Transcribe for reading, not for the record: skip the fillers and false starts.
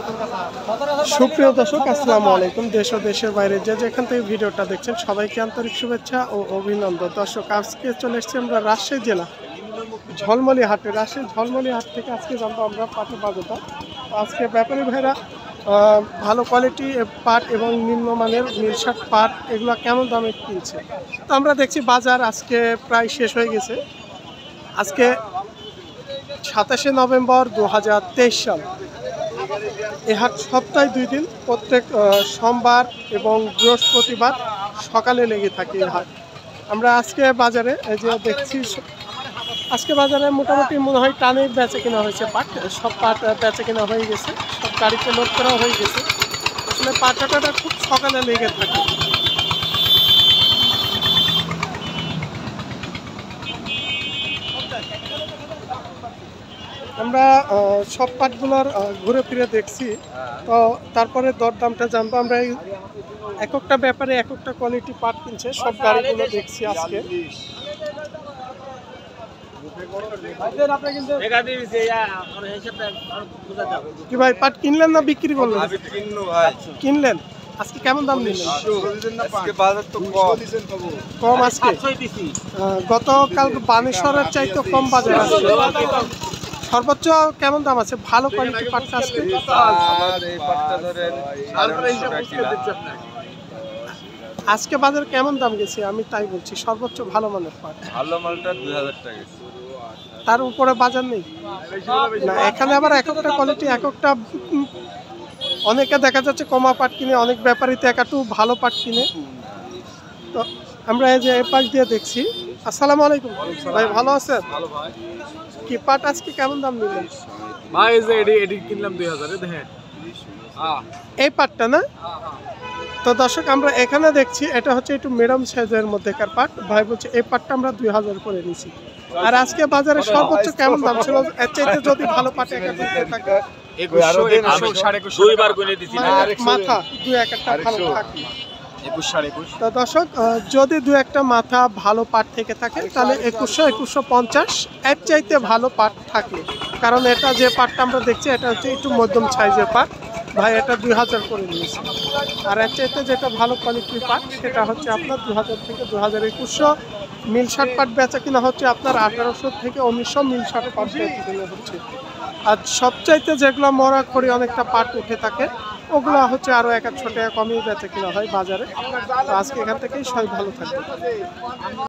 সুপ্রিয় দর্শক, আসসালামু আলাইকুম। দেশ ও দেশের বাইরে যে যেখান থেকে ভিডিওটা দেখছেন সবাইকে আন্তরিক শুভেচ্ছা ও অভিনন্দন। দর্শক, আজকে চলে এসেছি আমরা রাজশাহী জেলা ঝলমলি হাটে। রাজশাহী ঝলমলি হাট থেকে আজকে জানবো আমরা পাটের বাজারটা। আজকে ব্যাপারী ভাইরা ভালো কোয়ালিটি পাট এবং নিম্নমানের মিলসাট পাট এগুলো কেমন দামে কিনছে। তো আমরা দেখছি বাজার আজকে প্রায় শেষ হয়ে গেছে। আজকে 27শে নভেম্বর 2023 সাল। এই হাট সপ্তাহে 2 দিন, প্রত্যেক সোমবার এবং বৃহস্পতিবার সকালে লেগে থাকে এই হাট। আমরা আজকে বাজারে এই যে দেখছি, আজকে বাজারে মোটামুটি মনে হয় টানে বেচা কেনা হয়েছে পাট। সব পাট বেচা কেনা হয়ে গেছে, সব গাড়িতে লোড করা হয়ে গেছে। আসলে পাট হাটাটা খুব সকালে লেগে থাকে। আমরা সব পাটগুলোর ঘুরে ফিরে দেখছি, তো তারপরে দরদামটা জানবো। আমরা এক একটা ব্যাপারে এক একটা কোয়ালিটি পাট কিনছে, সব গাড়িগুলো দেখছি আজকে। কি ভাই, পাট কিনলেন না বিক্রি করলেন? কিনলেন। আজকে কেমন দাম নিলেন? কম আজকে। গতকাল বানেশ্বরের চাইতে কম বাজার আছে। সর্বোচ্চ কেমন দাম আছে ভালো কোয়ালিটি পাটটা আজকে? আজকে বাজার কেমন দাম গেছে আমি তাই বলছি। সর্বোচ্চ ভালো মানের পাট, ভালো মালটা 2000 টাকা। তার উপরে বাজার নেই না। এখানে আবার এক একটা কোয়ালিটি এক একটা, অনেকে দেখা যাচ্ছে কমা পাট কিনে, অনেক ব্যাপারীতে একটু ভালো পাট কিনে। তো আমরা এই যে পাশ দিয়ে দেখছি। আসসালামু আলাইকুম ভাই, ভালো আছেন? কি পাট আজকে কেমন দাম নিলেন ভাই? যে এডি কিনলাম 2000 এ, দেখেন এই পাটটা না? তো দর্শক, আমরা এখানে দেখছি এটা হচ্ছে একটু মিডিয়াম সাইজের মধ্যেকার পাট। ভাই বলছে এই পাটটা আমরা 2000 করে নিছি। আর আজকে বাজারে সর্বোচ্চ কেমন দাম ছিল? এর চাইতে যদি ভালো পাট একাধিক থাকে 2100 মাথা দুই একটা ভালো থাকে। তো দর্শক, যদি দু একটা মাথা ভালো পাট থেকে থাকে তাহলে 2100-2150 এর চাইতে ভালো পাট থাকে। কারণ এটা যে পাটটা আমরা দেখছি এটা হচ্ছে একটু মধ্যম সাইজের পাট। ভাই এটা 2000 করে নিয়েছে। আর এর চাইতে যেটা ভালো কোয়ালিটির পাট সেটা হচ্ছে আপনার 2000 থেকে 2100। মিলসাট পাট বেচা কিনা হচ্ছে আপনার 1800 থেকে 1900 মিলসাট পাট বেচা কিনা হচ্ছে। আর সবচাইতে যেগুলো মরা খড়ি অনেকটা পাট উঠে থাকে ওগুলো হচ্ছে আরও 1-1 টাকা কমিয়ে বেচা কিনা হয় বাজারে। তো আজকে এখান থেকেই সবাই ভালো থাকবে।